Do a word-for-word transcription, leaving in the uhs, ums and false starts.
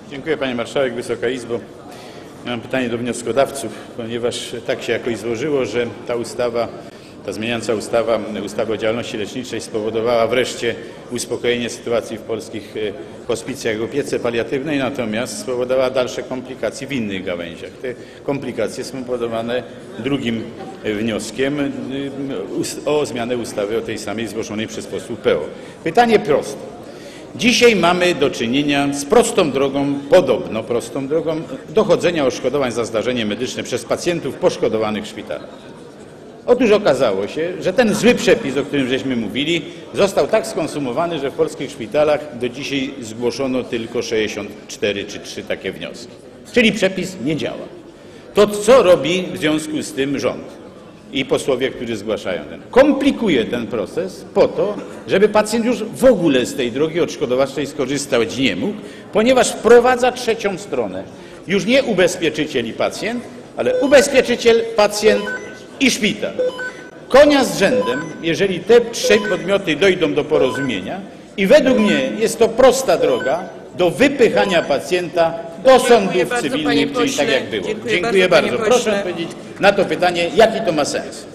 Dziękuję Pani Marszałek, Wysoka Izbo. Mam pytanie do wnioskodawców, ponieważ tak się jakoś złożyło, że ta ustawa, ta zmieniająca ustawa, ustawa o działalności leczniczej spowodowała wreszcie uspokojenie sytuacji w polskich hospicjach, opiece paliatywnej, natomiast spowodowała dalsze komplikacje w innych gałęziach. Te komplikacje są powodowane drugim wnioskiem o zmianę ustawy o tej samej zgłoszonej przez posłów P O. Pytanie proste. Dzisiaj mamy do czynienia z prostą drogą, podobno prostą drogą dochodzenia odszkodowań za zdarzenie medyczne przez pacjentów poszkodowanych w szpitalach. Otóż okazało się, że ten zły przepis, o którym żeśmy mówili, został tak skonsumowany, że w polskich szpitalach do dzisiaj zgłoszono tylko sześćdziesiąt cztery czy trzy takie wnioski. Czyli przepis nie działa. To co robi w związku z tym rząd i posłowie, którzy zgłaszają ten? Komplikuje ten proces po to, żeby pacjent już w ogóle z tej drogi odszkodowawczej skorzystać nie mógł, ponieważ wprowadza trzecią stronę. Już nie ubezpieczyciel i pacjent, ale ubezpieczyciel, pacjent i szpital. Konia z rzędem, jeżeli te trzy podmioty dojdą do porozumienia, i według mnie jest to prosta droga do wypychania pacjenta do sądów cywilnych, czyli tak jak było. Dziękuję, Dziękuję bardzo. bardzo. Proszę odpowiedzieć na to pytanie, jaki to ma sens.